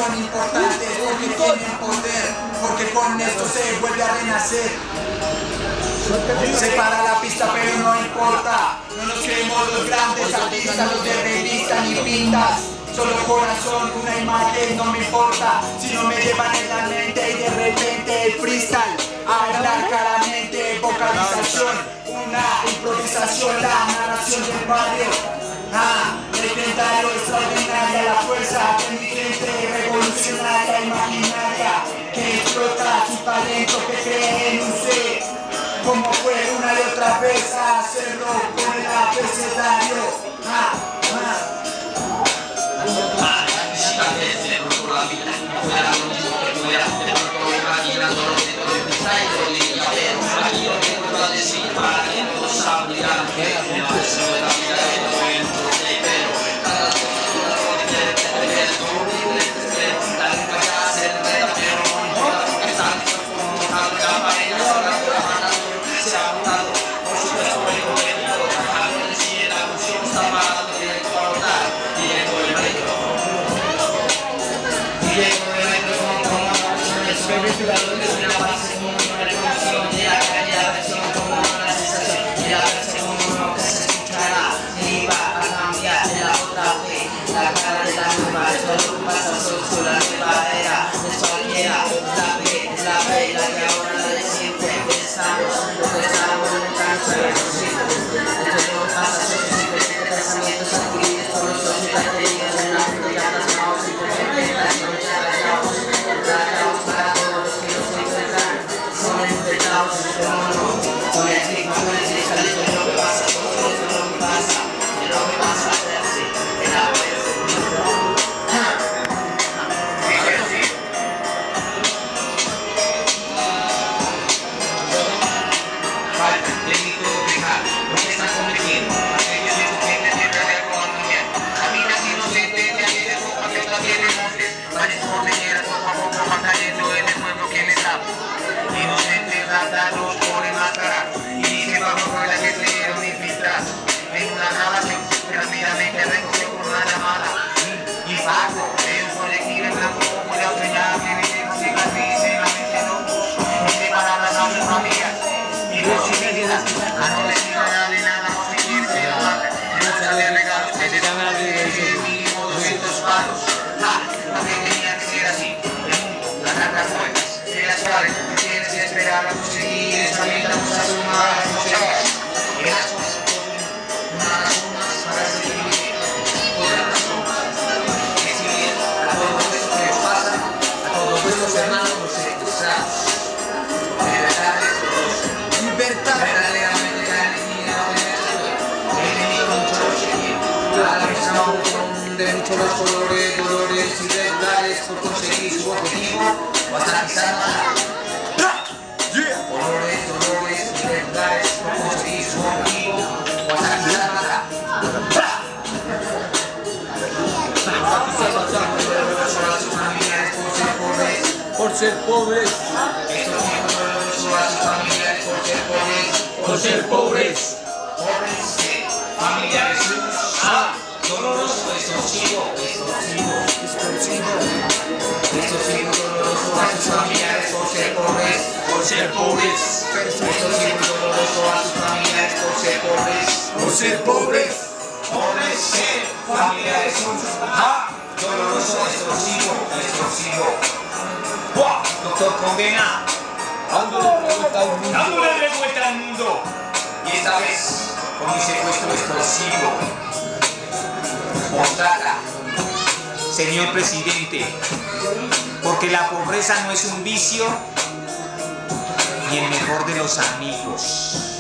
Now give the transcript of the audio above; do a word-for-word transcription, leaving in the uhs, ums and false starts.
son importantes, porque tienen poder, porque con esto se vuelve a renacer. Se para la pista pero no importa, no nos creemos los grandes artistas, los de revista ni pintas. Solo corazón, una imagen, no me importa si no me llevan en la mente y de repente el freestyle, hablar claramente, vocalización, una improvisación, la narración del barrio. Ah, legendario, extraordinaria, la fuerza de mi gente, revolucionaria, imaginaria, que explota su talento, que cree en un ser, como fue una y otra vez a hacerlo con el abecedario. Ah, ah. De muchos los colores, dolores irregulares por conseguir su objetivo o hasta quizás nada. Colores, dolores irregulares por conseguir su objetivo o hasta quizás nada. A sus familiares por ser pobres. Por ser pobres. Estos tiempos dolorosos a sus familiares por ser pobres. Por ser pobres. Pobres, familiares sus. Ah. Doloroso, extorsivo, extorsivo, extorsivo, extorsivo, doloroso a sus familiares por ser pobres, Por ser pobres. extorsivo, doloroso a sus familiares por ser pobres, Por ser pobres. pobres, familiares sus, ah, doloroso, extorsivo, extorsivo. ¡Buah! Doctor Condena, Dándole vuelta al mundo. dándole vuelta al mundo, y esta vez con mi secuestro extorsivo. Postdata. Señor presidente, porque la pobreza no es un vicio ni el mejor de los amigos.